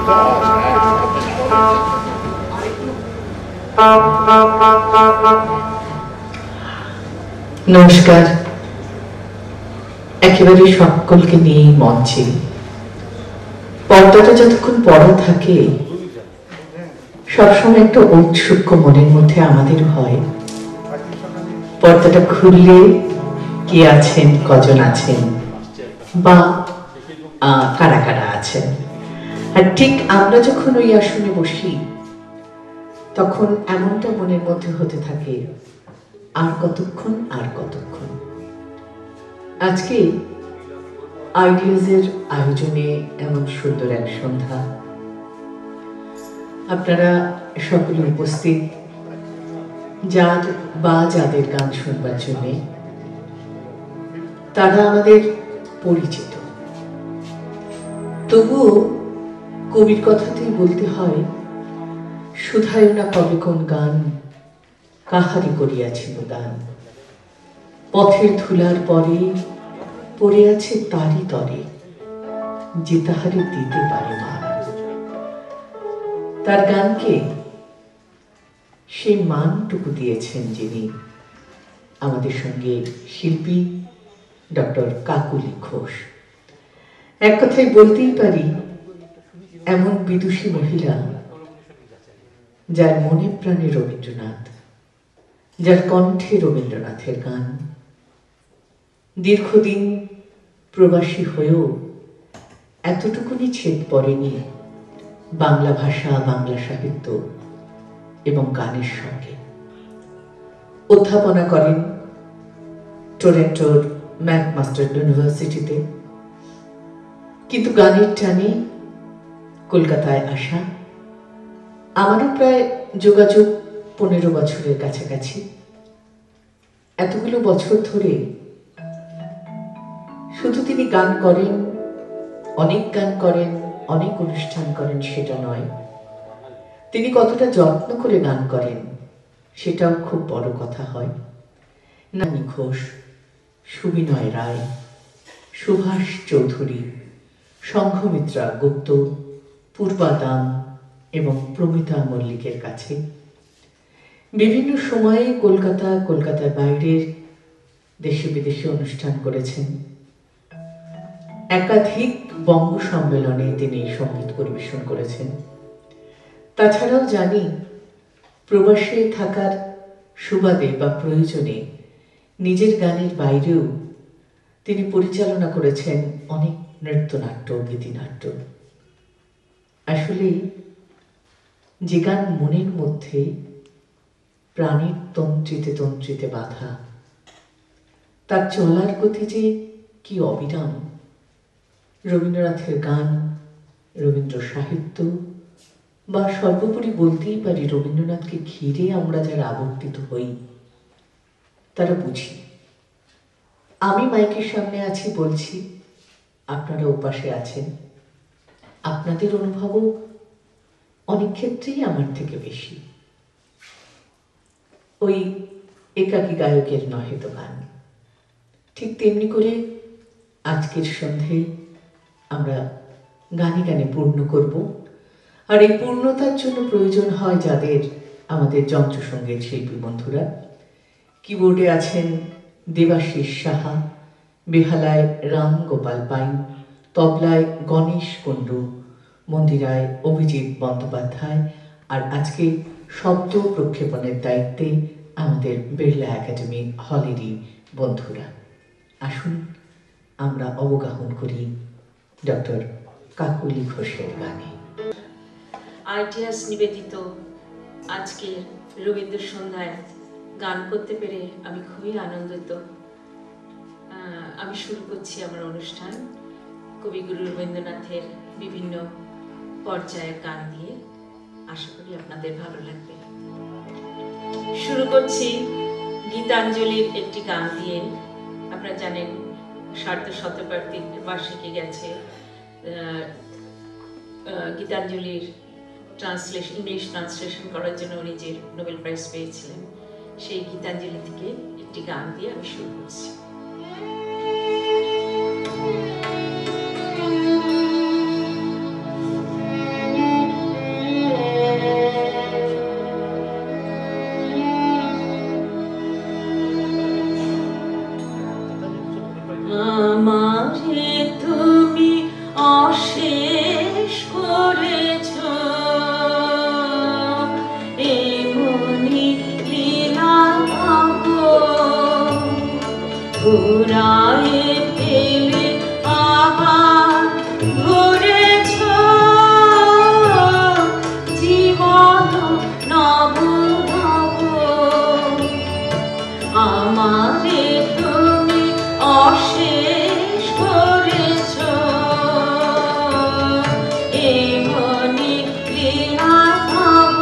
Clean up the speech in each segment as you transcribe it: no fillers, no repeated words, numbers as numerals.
নমস্কার। একেবারে সকলকে নিয়ে মঞ্চে পর্দাটা যতক্ষণ পড়া থাকে সবসময় একটা ঔৎসুক্য মনের মধ্যে আমাদের হয়, পর্দাটা খুললে কে আছেন, কজন আছেন বা কারা কারা আছেন। আর ঠিক আমরা যখন ওই আসনে বসি তখন এমনটা মনের মধ্যে হতে থাকে, আর কতক্ষণ আর কতক্ষণ। আজকে আইডিয়াজের আয়োজনে এমন সুন্দর এক সন্ধ্যা, আপনারা সকলে উপস্থিত, যার বা যাদের গান শুনবার জন্যে, তারা আমাদের পরিচিত। তবুও কবির কথাতেই বলতে হয়, শুধায় না কবে কোন গান, কাহারি করিয়াছিল দান। পথের ধুলার পরে পড়ে আছে তারই তরে, যে তাহারে দিতে পারে মান। তার গানকে সেই মানটুকু দিয়েছেন যিনি, আমাদের সঙ্গে শিল্পী ডক্টর কাকুলি ঘোষ। এক কথায় বলতেই পারি, এমন বিদুষী মহিলা যার মনে প্রাণে রবীন্দ্রনাথ, যার কণ্ঠে রবীন্দ্রনাথের গান। দীর্ঘদিন প্রবাসী হয়েও এতটুকুনি ছেদ পড়েনি বাংলা ভাষা, বাংলা সাহিত্য এবং গানের সঙ্গে। অধ্যাপনা করেন টরন্টোর ম্যাকমাস্টার ইউনিভার্সিটিতে, কিন্তু গানের টানে কলকাতায় আসা। আমারও প্রায় যোগাযোগ 15 বছরের কাছাকাছি। এতগুলো বছর ধরে শুধু তিনি গান করেন, অনেক গান করেন, অনেক অনুষ্ঠান করেন সেটা নয়, তিনি কতটা যত্ন করে গান করেন সেটাও খুব বড় কথা হয়। নানি ঘোষ, সুবিনয় রায়, সুভাষ চৌধুরী, সংঘমিত্রা গুপ্ত, পূর্বা দাম এবং প্রমিতা মল্লিকের কাছে বিভিন্ন সময়ে কলকাতার বাইরের দেশে বিদেশে অনুষ্ঠান করেছেন। একাধিক বঙ্গ সম্মেলনে তিনি সঙ্গীত পরিবেশন করেছেন। তাছাড়াও জানি, প্রবাসে থাকার সুবাদে বা প্রয়োজনে নিজের গানের বাইরেও তিনি পরিচালনা করেছেন অনেক নৃত্যনাট্য, গীতিনাট্য। আসলে যে গান মনের মধ্যে প্রাণের তন্ত্রিতে তন্ত্রিতে বাঁধা, তার চলার গতি যে কি অবিরাম। রবীন্দ্রনাথের গান, রবীন্দ্র সাহিত্য বা সর্বোপরি বলতেই পারি রবীন্দ্রনাথকে ঘিরে আমরা যারা আবর্তিত হই তারা বুঝি। আমি মাইকের সামনে আছি, বলছি, আপনারা ওপাশে আছেন, আপনাদের অনুভবও অনেক ক্ষেত্রেই আমার থেকে বেশি। ওই একাকী গায়কের নহে তো গান। ঠিক তেমনি করে আজকের সন্ধে আমরা গানে গানে পূর্ণ করব। আর এই পূর্ণতার জন্য প্রয়োজন হয় যাদের, আমাদের যন্ত্রসঙ্গীত শিল্পী বন্ধুরা। কিবোর্ডে আছেন দেবাশিস সাহা, বেহালায় রাম গোপাল পাইন, তবলায় গণেশ কুণ্ডু, মন্দিরায় অভিজিৎ বন্দ্যোপাধ্যায়, আর আজকে শব্দ প্রক্ষেপণের দায়িত্বে আমাদের বিড়লা একাডেমি হলেরই বন্ধুরা। আসুন আমরা অবগাহন করি ডক্টর কাকুলি ঘোষের গানে। আইডিয়াস নিবেদিত আজকের রবীন্দ্র সন্ধ্যায় গান করতে পেরে আমি খুবই আনন্দিত। আমি শুরু করছি আমার অনুষ্ঠান কবিগুরু রবীন্দ্রনাথের বিভিন্ন পর্যায়ের গান দিয়ে। আশা করি আপনাদের ভালো লাগবে। শুরু করছি গীতাঞ্জলির একটি গান দিয়ে। আপনারা জানেন শতবার্ষিকী গেছে। গীতাঞ্জলির ইংলিশ ট্রান্সলেশন করার জন্য উনি যে নোবেল প্রাইজ পেয়েছিলেন, সেই গীতাঞ্জলি থেকে একটি গান দিয়ে আমি শুরু করছি। ঘুরায়ে ফেলে আবার ঘুরেছ জীবন নব নব আমারে তুমি অশেষ করেছ এমনি লীলা ভাব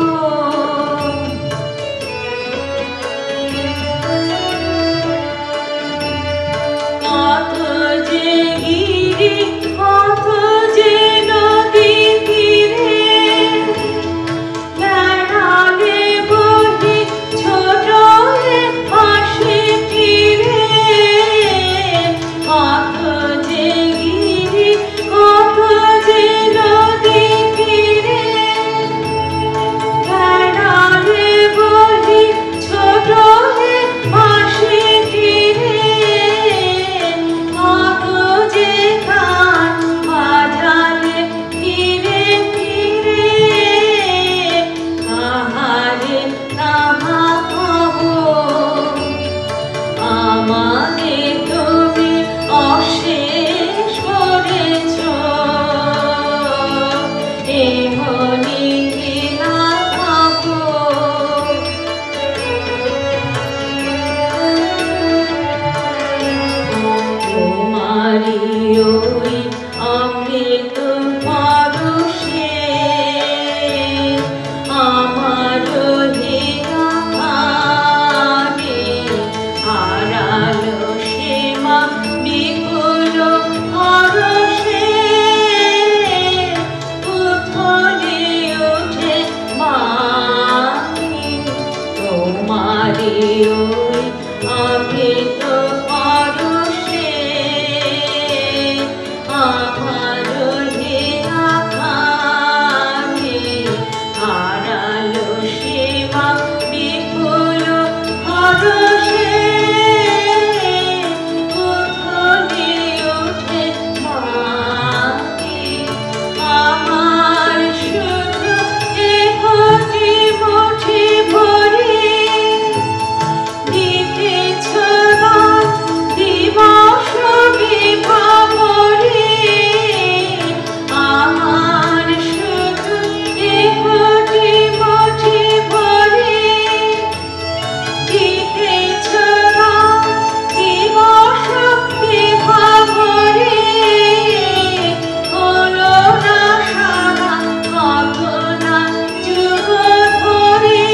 কত যে গিরি কত যে নদী তীরে বেড়ালে বহি ছোট পাশে তীরে কত যে গিরি কত যে নদী তীরে বেড়ালে বহি ছোট পাশে তীরে কত যে গান বাজালে ধীরে ধীরে তাহারে তাহা কব আমারে তুমি অশেষ করেছ এমনি লীলা ভাব তোমারি ওই অমৃত পরশে আমার হীরা খানে হারালো সীমা বিপুল পরশে উথলে ওঠে মানি তোমারি ওই অমৃত পরশে আমার হীরা খানে হারালো সীমা বিপুল পরশে উথলে ওঠে মানি আমার শুধু একটি মুঠি ভরে দিতেছ রাত দিবস বিভাবরে আমার শুধু একটি মুঠি ভরে দিতেছ রাত দিবস বিভাবরে হলো না সারা কল্পনা যুগ ধরে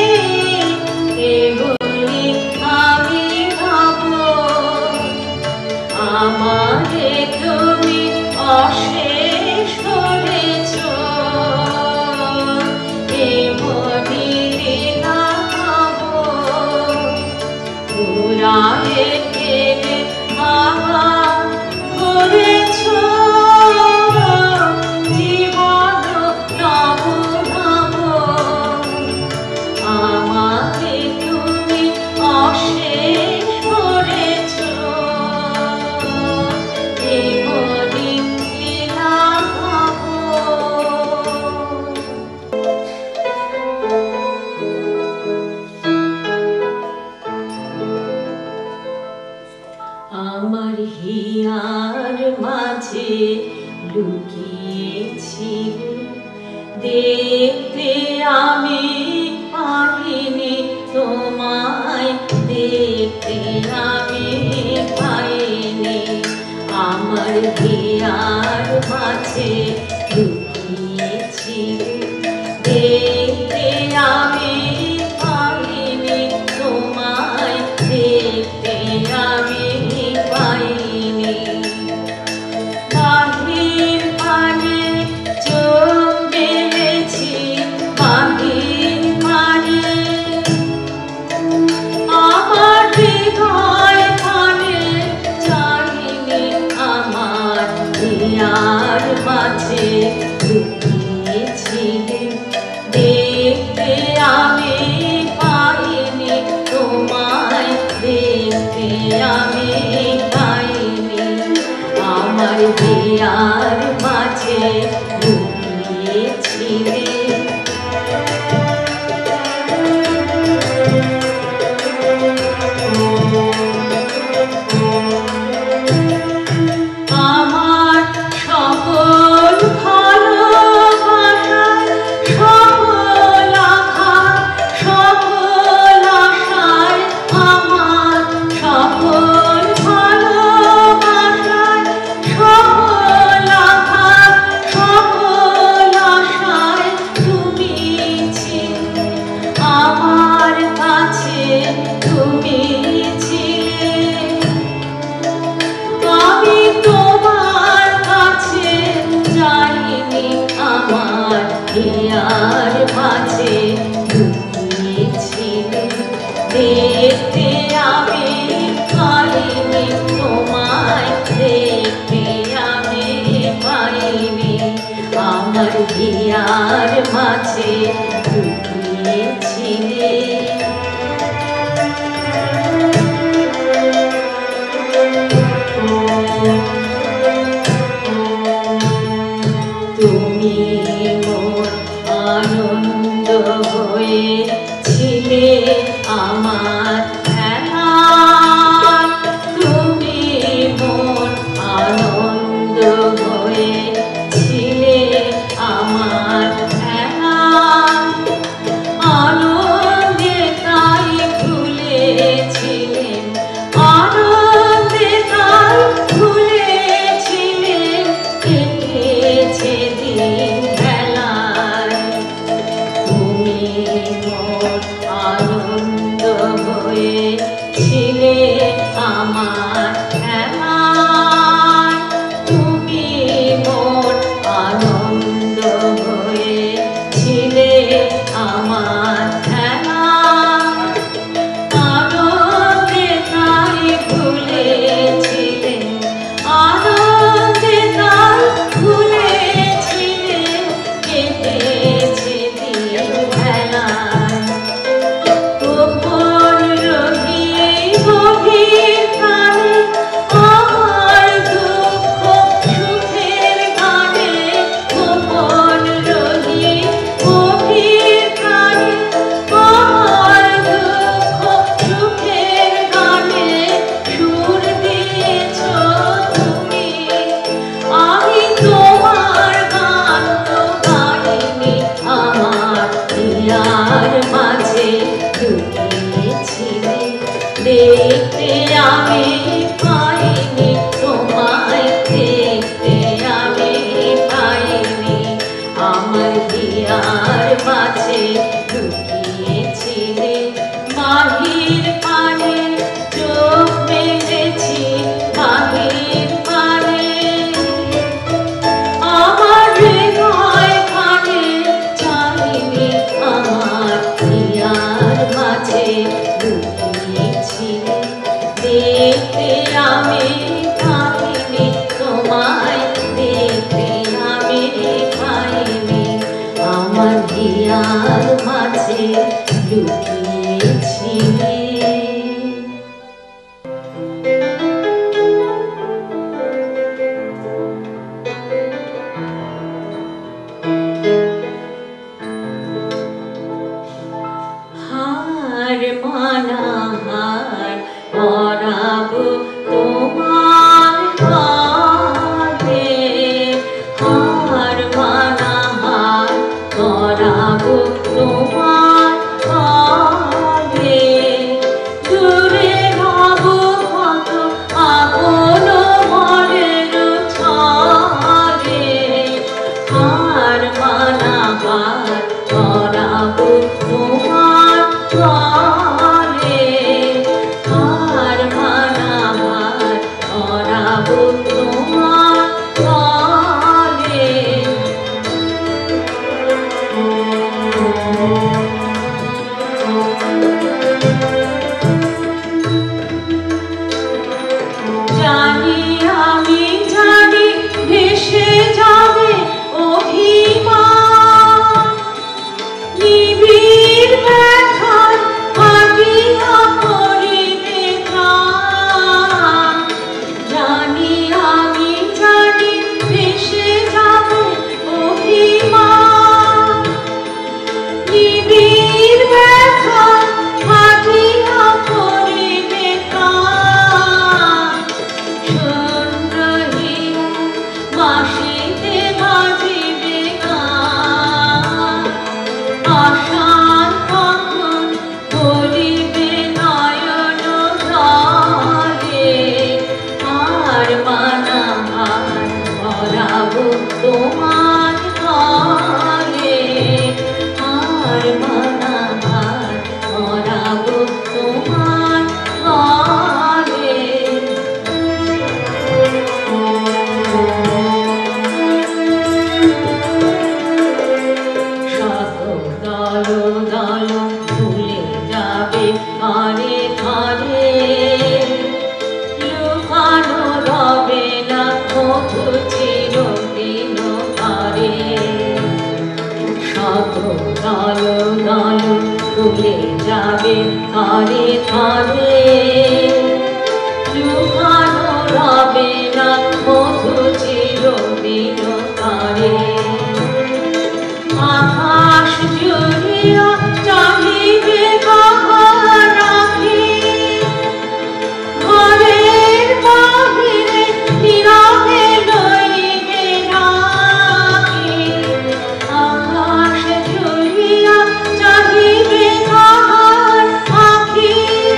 এগুলি আমি ভাব আমারে তুমি অশেষ করেছ এমনি লীলা ভাব ঘুরায়ে ফেলে আবার ঘুরেছ জীবন নব নব আমাকে তুমি অশেষ করেছ এমনি লীলা ভাব আমার হিয়ার মাঝে লুকিয়েছিলে দেখতে আমি পাইনি তোমায় দেখতে আমি পাইনি আমার হিয়ার মাঝে লুকিয়েছিলে দেখতে আমি পাইনি তোমায় দেখতে আমি পাইনি বাহির পানে চোখ মেলেছি বাহির পানে আমার হৃদয় পানে চাইনি আমার হিয়ার মাঝে লুকিয়েছিলে দেখতে আমি পাইনি তোমায় দেখতে আমি পাইনি আমার হিয়ার মাঝে লুকিয়েছিলে হিয়ার মাঝে লুকিয়েছিলে, দেখতে আমি পাইনি তোমায়, দেখতে আমি পাইনি, আমার হিয়ার মাঝে লুকিয়েছিলে। তুমি মোর আনন্দ হয়েছিলে আমার খেলায়, তুমি মোর আনন্দ হয়েছিলে আমার খেলায়, আনন্দে তাই ভুলেছিলেন, আনন্দে তাই ভুলেছিলেন, কেটেছে দিন বেলায়। তুমি মোর আনন্দ হয়েছিলে আমার খেলায়, তুমি মোর আনন্দ হয়েছিলে আমার খেলায়, আনন্দে তাই ভুলেছিলেন, আনন্দে তাই ভুলেছিলেন, কেটেছে দিন বেলায়। গোপন রহিয়ে গভীর প্রাণে আমার দুঃখ সুখের গানে, গোপন রহিয়ে গভীর প্রাণে আমার দুঃখ সুখের গানে সুর দিয়েছ তুমি, আমি তোমার গান তো গাইনি, আমার হিয়ার মাঝে লুকিয়েছিলে, দেখতে আমি পাইনি তোমায়, দেখতে আমি পাইনি, আমার হিয়ার মাঝে লুকিয়েছিলে। মাহির পানে চোখ মেলেছি, মাহির পানে আমার হৃদয় কানে চাইনি, আমার হিয়ার মাঝে লুকিয়েছিলে, দেখতে আমি পাইনি তোমায়, দেখতে আমি পাইনি, আমার হিয়ার মাঝে লুকিয়েছিলে। হার মানা হার পরাবো তোমার হাতে, হার মানা হার পরাবো তোমার হাতে, দূরে হবো কত আপন মনের ছলে, হার মানা হার পরাবো তোমার গলে, হার মানা হার পরাবো তোমার গলে। শত দল দল ভুলে যাবে ধারে ধারে লুকানো রবে না মধু চিরদিন তারে আকাশ জুড়িয়া চাহিবে কাহার আঁখি ঘরের বাহিরে নীরবে লইবে রাখি আকাশ জুড়িয়া চাহিবে কাহার আঁখি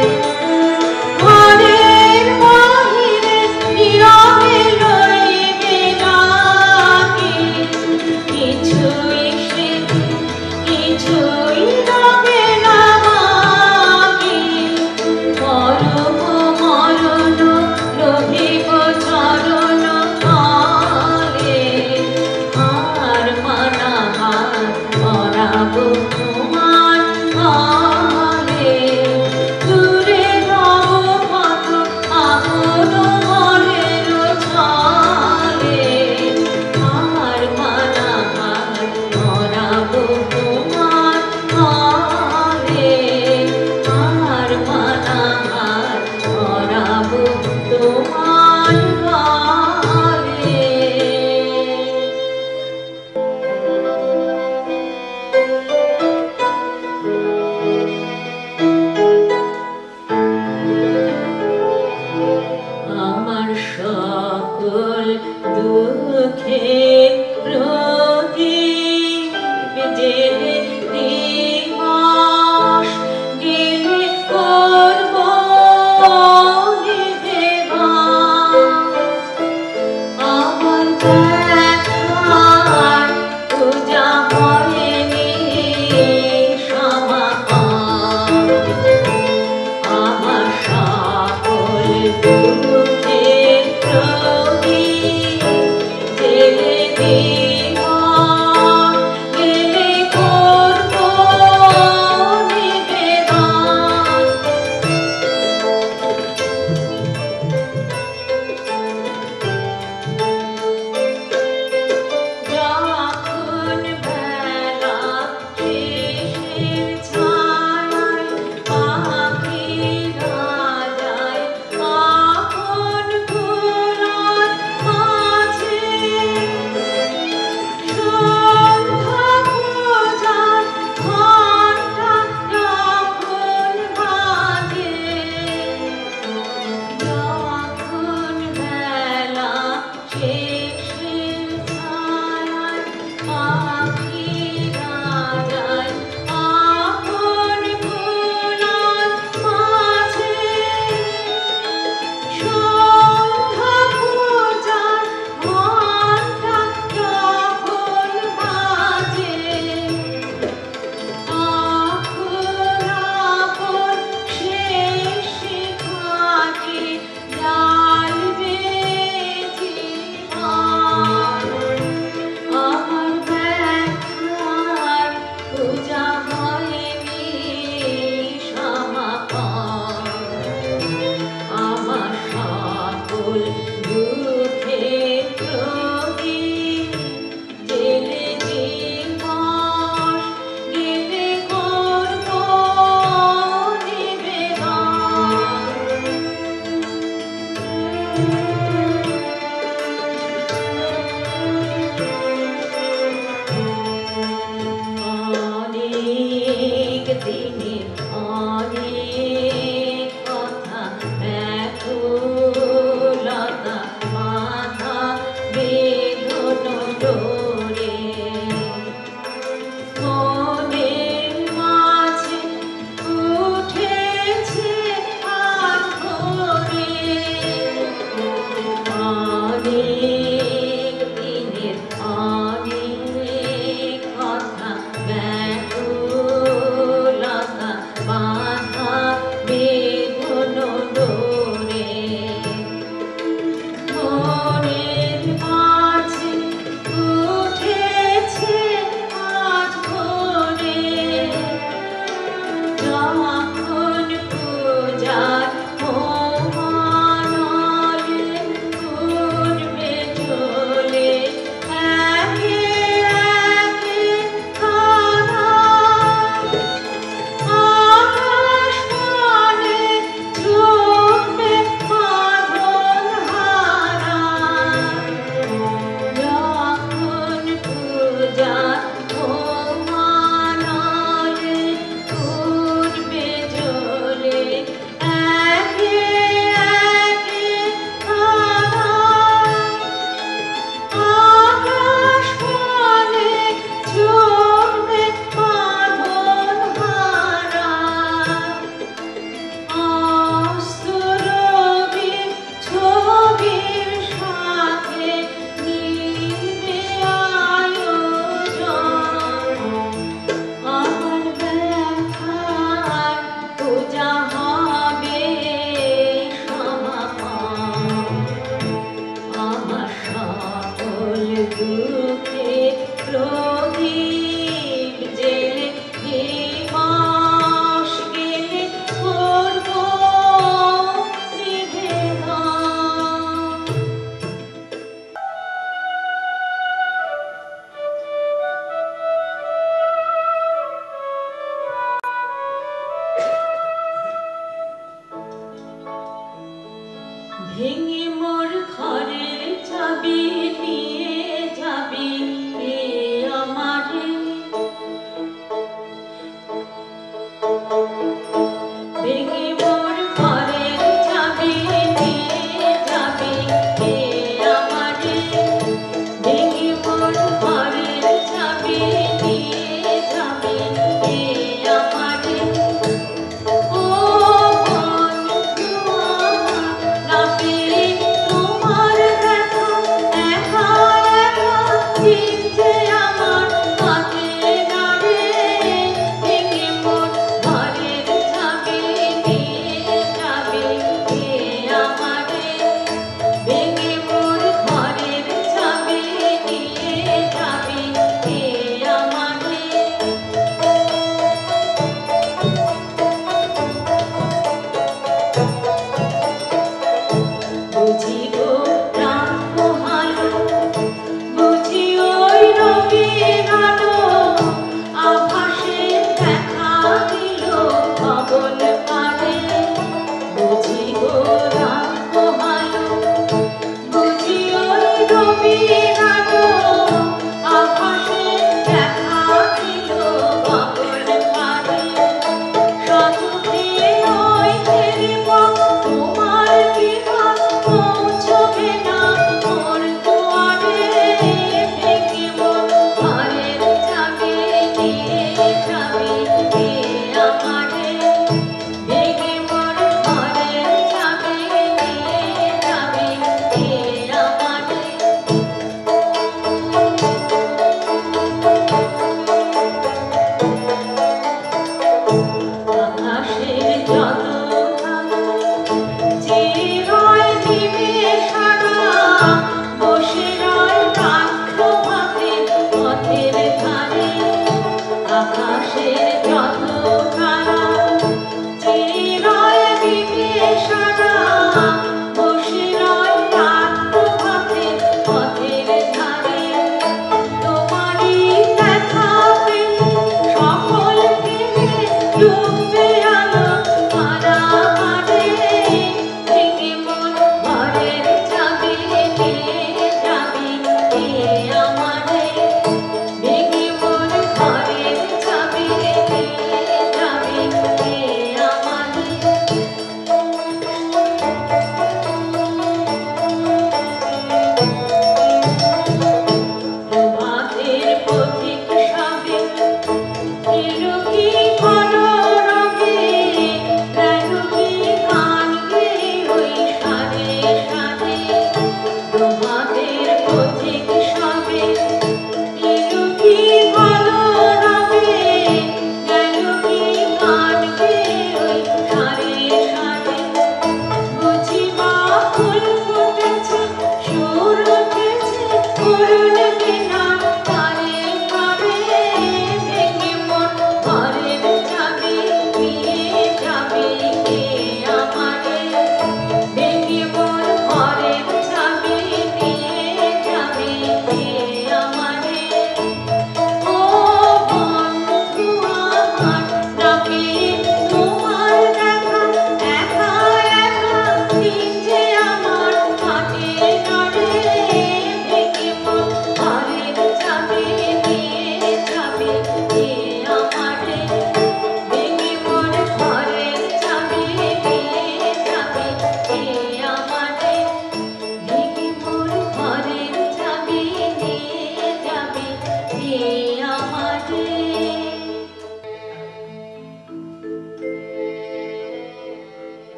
ঘরের বাহিরে নীরবে লইবে রাখি কিছুই সে কিছুই রবে না বাকি পরম মরণ লোভিব চরণ কালে আর মানা হার পরাব তোমার কালে দূরে রব কত আপন মনের ছলে আর মানা হার পরাব তোমার কালে আর মানা হার পরাব তোমার কালে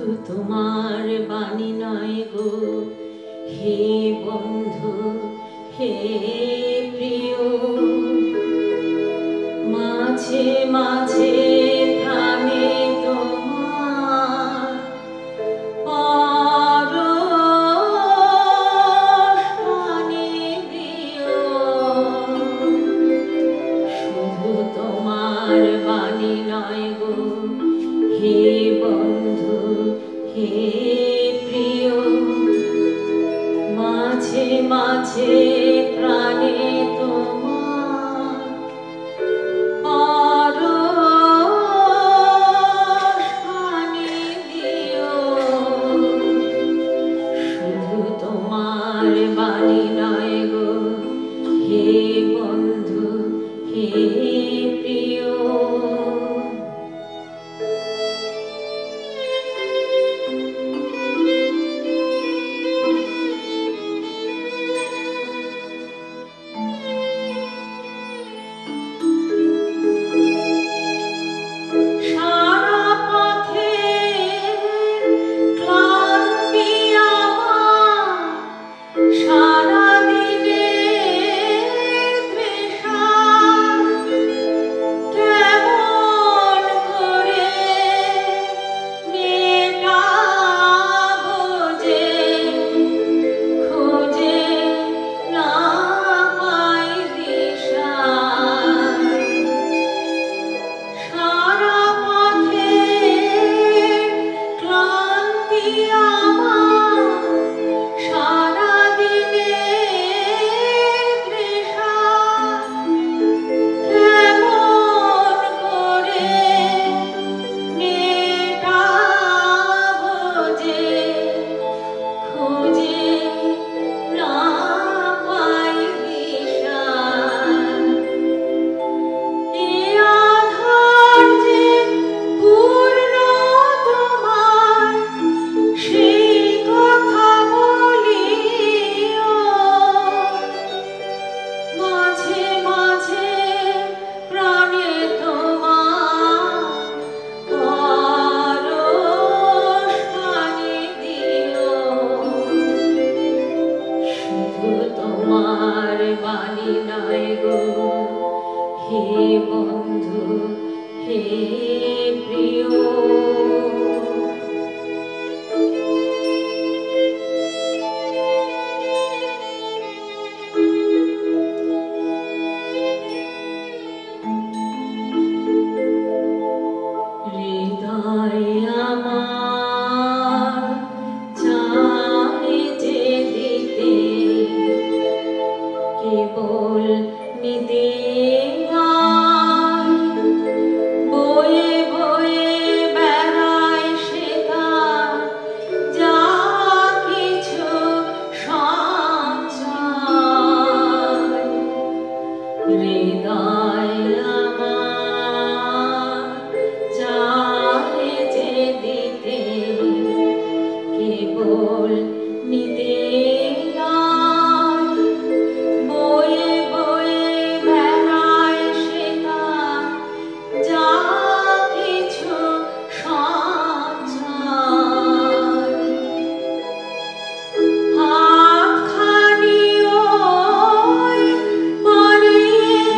তোমার বাণী নয় গো হে বন্ধু হে প্রিয়, মাঝে মাঝে প্রাণে তোমার পরশপানি দিও। শুধু তোমার বাণী নয় গো হে বন্ধু হে প্রিয়, মাঝে মাঝে প্রাণে তোমার পরশপানি দিও। শুধু তোমার বাণী নয় গো হে বন্ধু হে প্রিয়। সারা পথের ক্লান্তি আমার, সারা দিনের তৃষা, কেমন করে মেটাবো যে, খুঁজে না পাই দিশা। সারা পথের ক্লান্তি আমার, সারা দিনের তৃষা, কেমন করে মেটাবো যে, খুঁজে না পাই দিশা। এ আধার যে পূর্ণ তোমার, সেই কথা বলিও। মাঝে মাঝে প্রাণে তোমার পরশপানি দিও। শুধু তোমার বাণী নয় গো হে বন্ধু হে প্রিয়। হৃদয় আমার চায় যে দিতে, কেবল নিতে নয়, বয়ে বয়ে বেড়ায় সে তার যা কিছু সঞ্চয়। হৃদয় আমার চায় যে দিতে, কেবল নিতে নয়, বয়ে বয়ে বেড়ায় সে তার যা কিছু সঞ্চয়। হাতখানি ওই বাড়িয়ে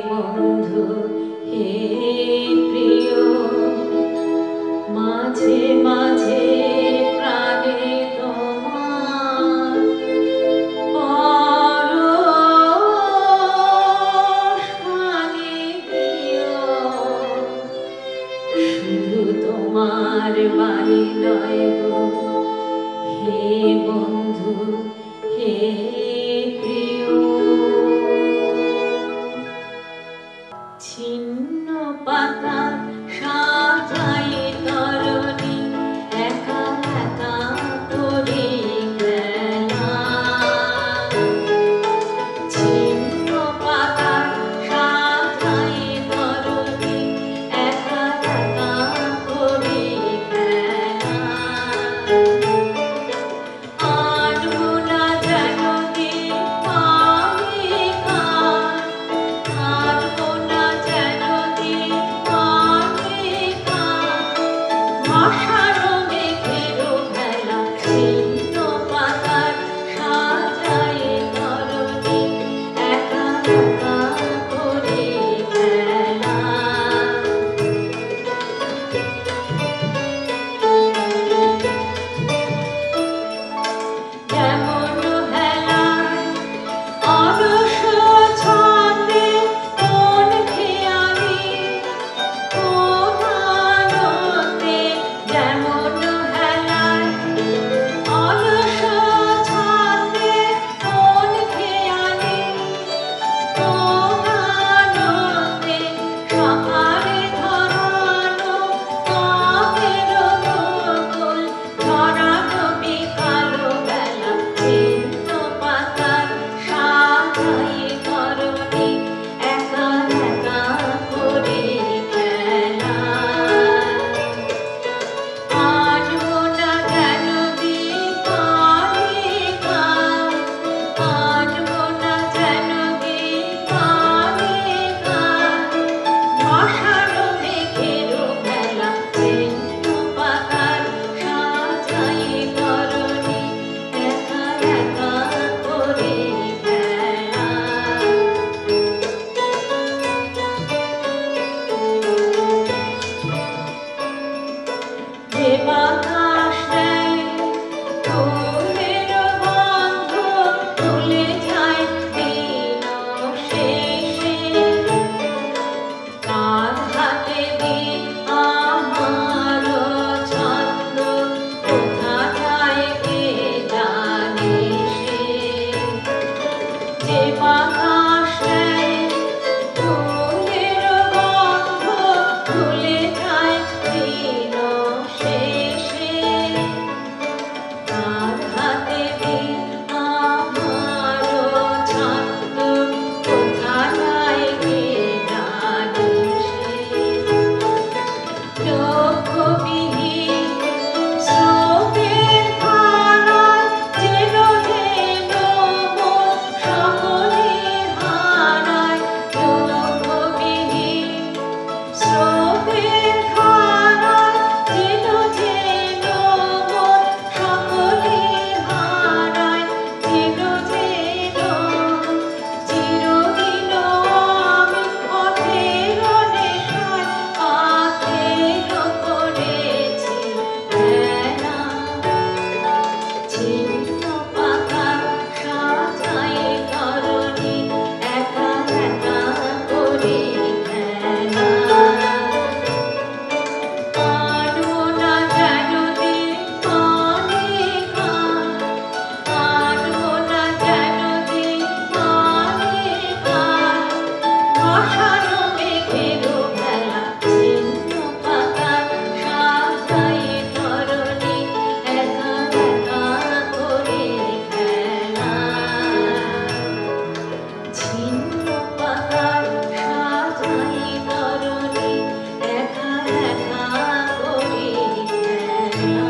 বন্ধু হে প্রিয়, মাঝে মাঝে প্রাণে তোমার পরশ ভাঙে দিও, শুধু তোমার বাণী নয় গো হে বন্ধু হে প্রিয়। ছিন্ন পাতা সাজাই তরণী, একা একা করে খেলা। ছিন্ন পাতা সাজাই তরণী, একা একা করে খেলা। আনবো না যেন দিন পাবে কার, আনবো না যেন দিন পাবে কার। ভাষারও মেঘেরও ভেলা, ছিন্ন পাতার সাজাই তরণী, একা একা করে খেলা। যেমন হেলায় অলস ছন্দে কোন খেয়ালি কোন আনন্দে, যেমন হেলায় অলস ছন্দে কোন খেয়ালি কোন আনন্দে, সকালে ধরানো কাকের গোকুল, ধরানো বিকালো বেলা, ছিন্ন পাতার সাজাই তরণী, একা একা করে খেলা। আনবো না যেন দিন পাবে কার, আনবো না যেন দিন পাবে কার। ভাষারও মেঘেরও ভেলা, ছিন্ন পাতার সাজাই তরণী, একা একা করে খেলা। যে বাতাস দেয় ফুলের গন্ধ, ভুলে যায় দিন শেষে। কার হাতে দিন আমার ছন্দ, কোথা যায় কে জানে সে। যে বাতাস দেয় ফুলের গন্ধ, ভুলে যায় দিন শেষে। কার হাতে দিন আমার ছন্দ, কোথা যায় কে জানে সে। লক্ষ্যবিহীন স্রোতের ধারায় যেন যেন মন সকলে হারায়। লক্ষ্যবিহীন স্রোতের ধারায় যেন যেন মন সকলে হারায়। যেন যেন চিরদিন আমি পথের নেশায় কাকের করেছি খেলা। ছিন্ন পাতার সাজাই তরণী, একা একা করে খেলা। আনবো না যেন দিন পাবে কার, আনবো না যেন দিন পাবে কার। ভাষারও মেঘেরও ভেলা, ছিন্ন পাতার সাজাই তরণী, একা একা করে খেলা। ছিন্ন পাতার সাজাই তরণী, একা একা করে খেলা।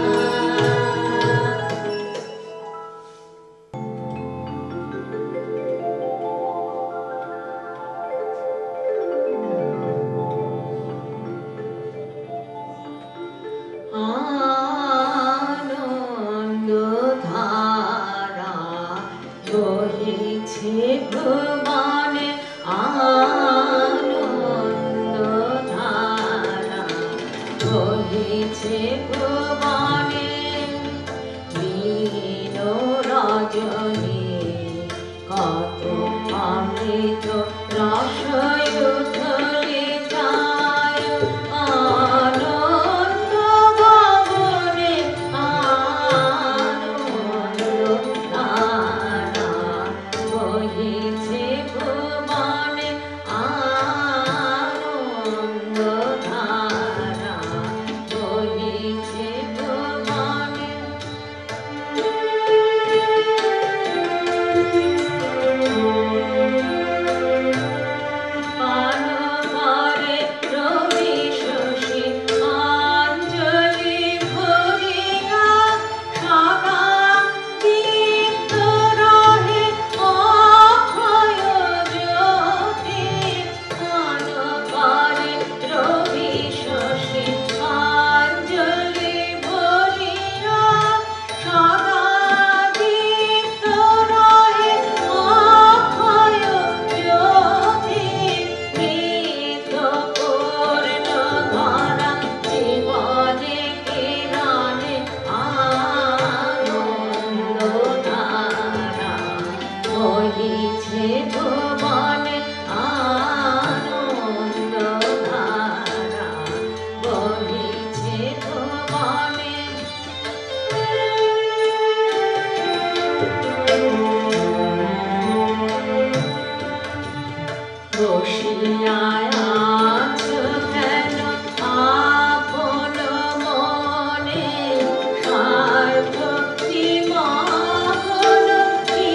আছো কেন আপন মনে সার্থকী মগন কি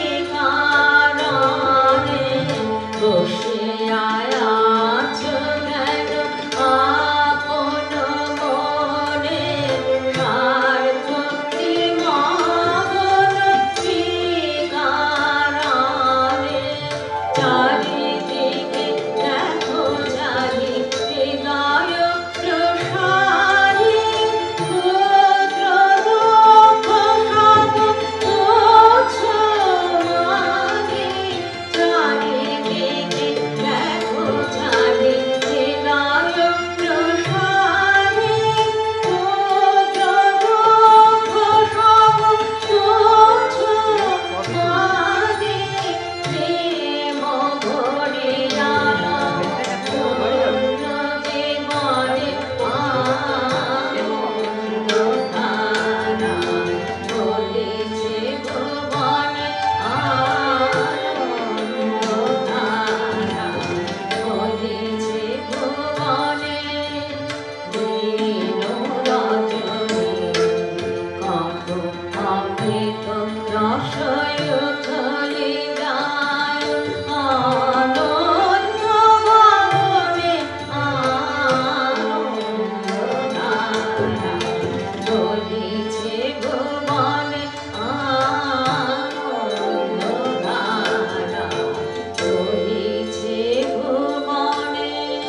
কারণে বসে আছো কেন আপন মনে সার্থকী মগন কি কারণে চারিদিকে দেখো জানি হৃদয় প্রসারী ক্ষুদ্র দুঃখ সব তুচ্ছ মনে চারিদিকে দেখো জানি হৃদয় প্রসারী ক্ষুদ্র দুঃখ সব তুচ্ছ মনে প্রেম ভরিয়া পূর্ণ জীবনে আনন্দধারা বলিছে ভুবনে আনন্দধারা বলিছে ভুবনে দিন রজনী কত অমৃত রসয় থলি যায় আনন্দ ভবনে আনন্দধারা বলিছে ভুবনে আনন্দধারা বলিছে ভুবনে।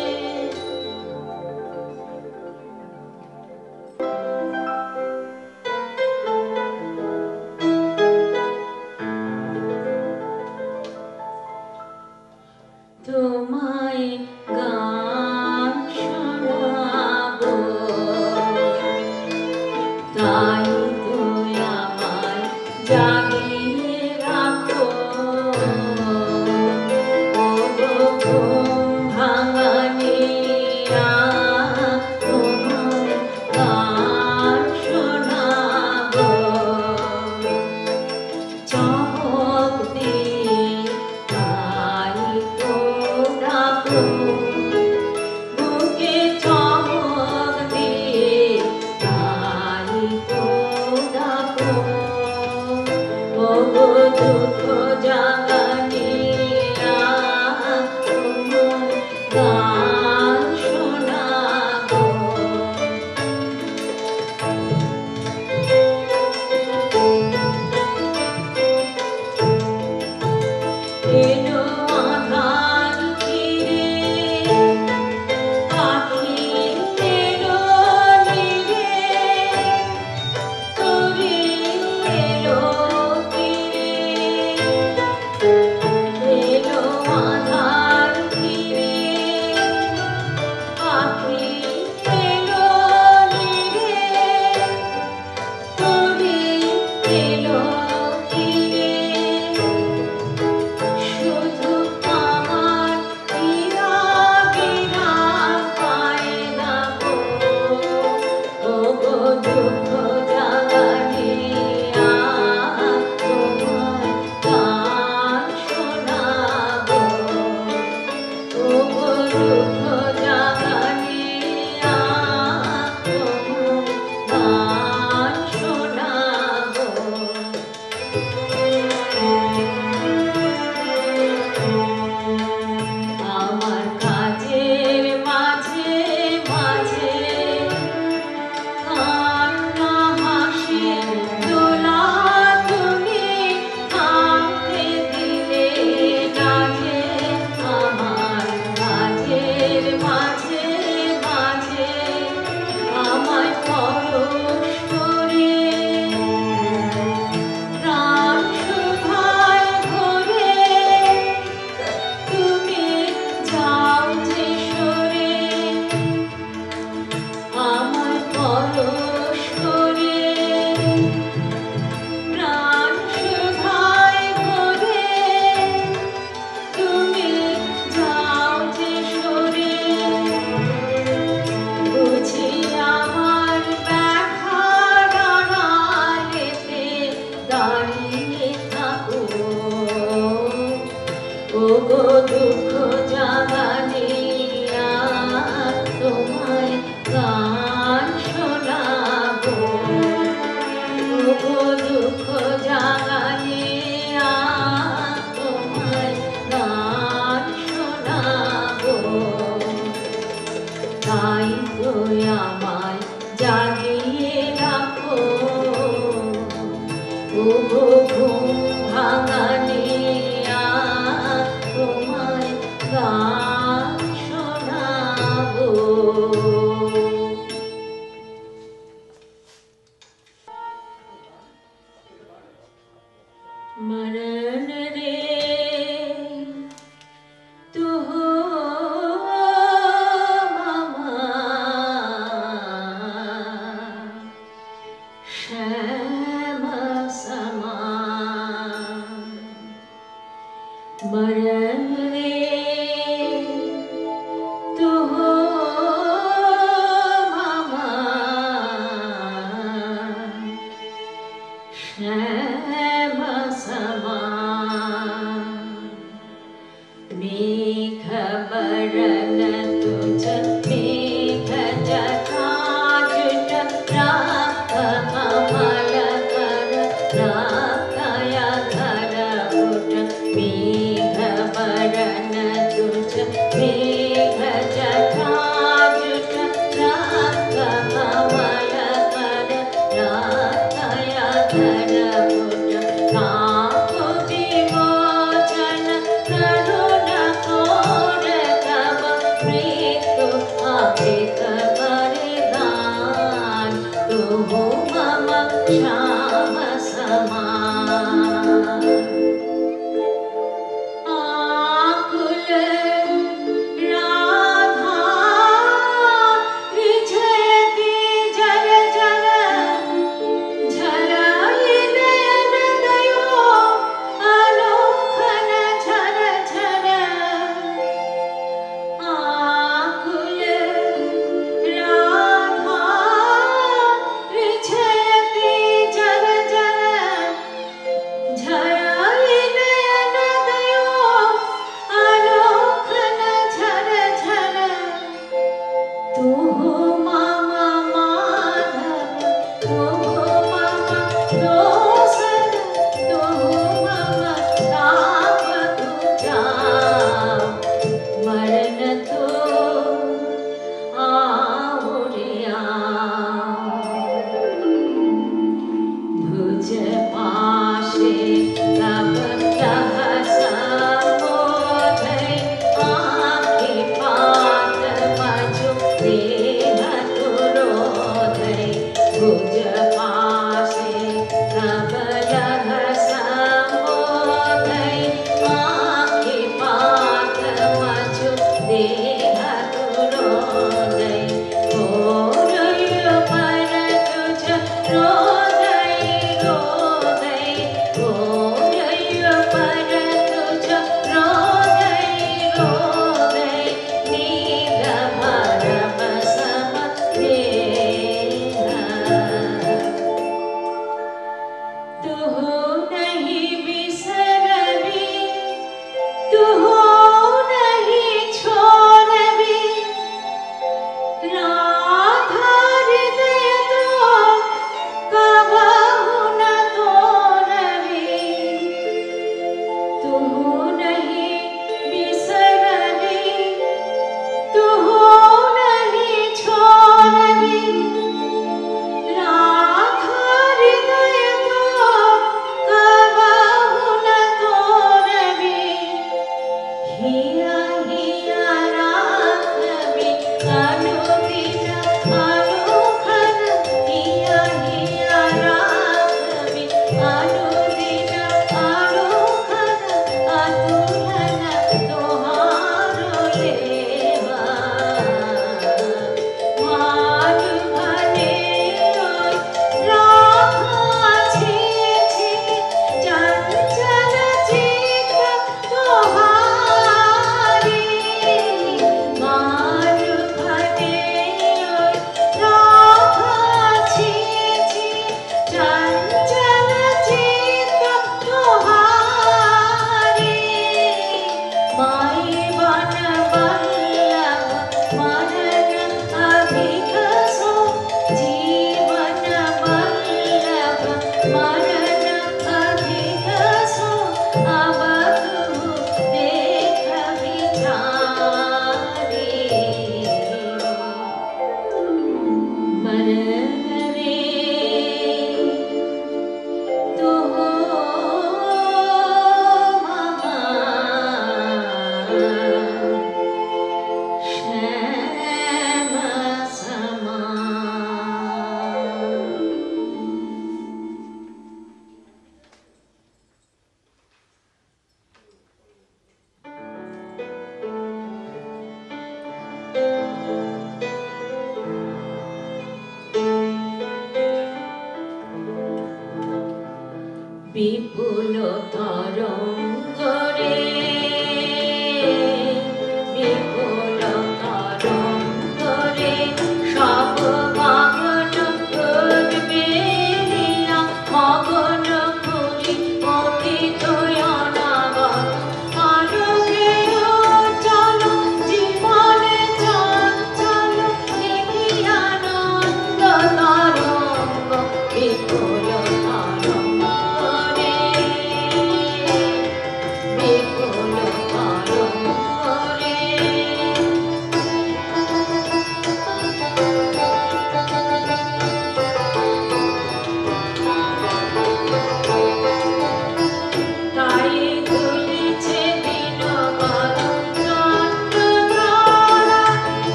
তোমায় গান শোনাবো তাই তুই আমায় জাগিয়ে রাখো ওগো ঘুম ভাঙানিয়া তোমায় গান শোনাবো চমক দিয়ে তাই তো ডাকো গান শোনাবো। मरण रे तू हो मामा श्याम समान। मरण रे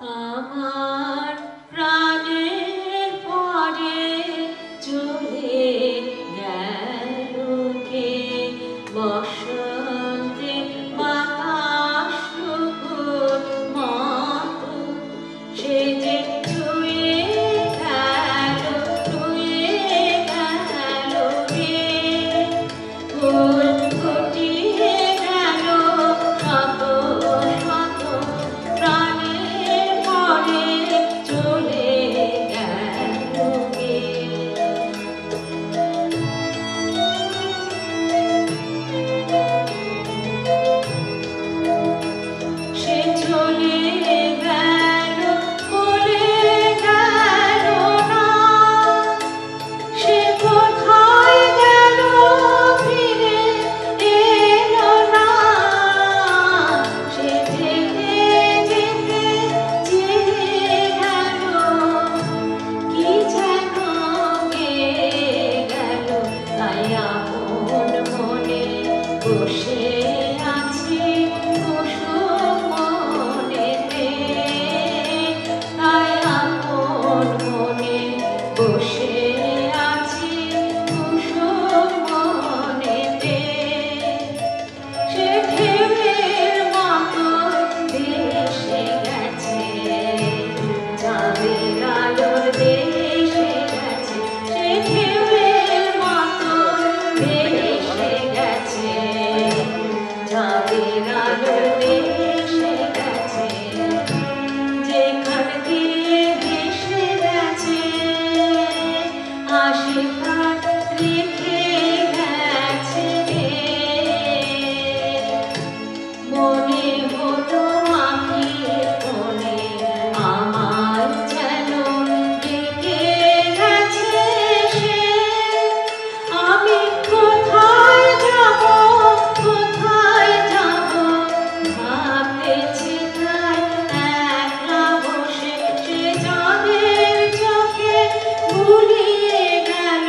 আমার প্রাণের পরে চলে গেল কে, বসন্তে বাতাস মতো সে যে ছুঁয়ে গেল রে, ফুল ফুটিয়ে গেল শত শত, প্রাণের পরে চলে গেল কে। সে চলে গেল বলে গেল না, সে কোথায় গেল ফিরে এলো না, সে যেতে যেতে চেয়ে গেল, কি যেন গেয়ে গেল, তাই আপন মনে বসে আছি কুসুম মনেতে, তাই আপন মনে বসে আছি কুসুম মনেতে। সে ঢেউয়ের মতো ভেসে গেছে, চাঁদের আলোর দেশে গেছে, সে ঢেউয়ের মতো ভেসে গেছে, চাঁদের আলোর দেশে গেছে, যেখান দিয়ে ভেসে গেছে আশীর্বাদ রেখে গেছে রে। মনে হলো আখির কোণে আমার যেন ডেকে গেছে সে, আমি কোথায় যাব ভাবতেছি তাই একলা বসে, সে যাদের চোখে ভুলিয়ে গেল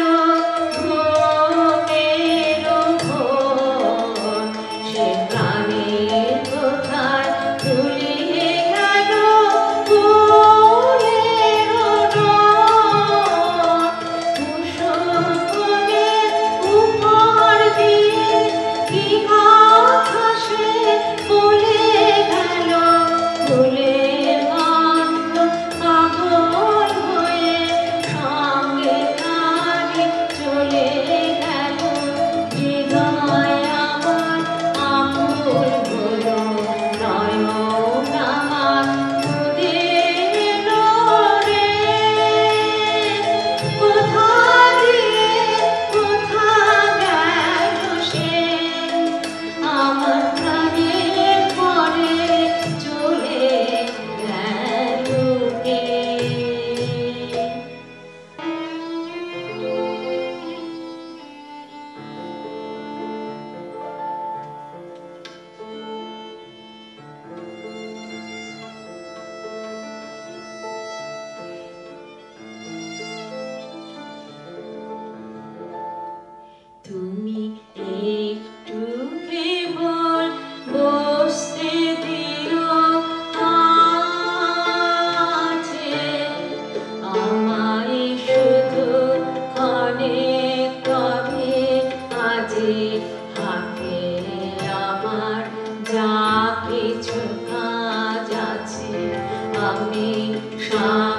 ঘুমের ঘোর, সে প্রাণের কোথায় ভুলিয়ে গেল ফুলের ডোর। কুসুমের উপর দিয়ে কি কথা সে বলে গেল, ফুলের গন্ধ পাগল হয়ে সঙ্গে তারি চলে গেল, হৃদয় আমার আকুল হলো, নয়ন আমার খুদের রে। কোথা দিয়ে কোথা গেল সে, আমার প্রাণের পরে চলে গেল কে। তুমি একটু কেবল বসতে দিও কাছে, আমায় শুধু ক্ষণেক তবে আজি হাতে আমার যা কিছু কাজ আছে আমি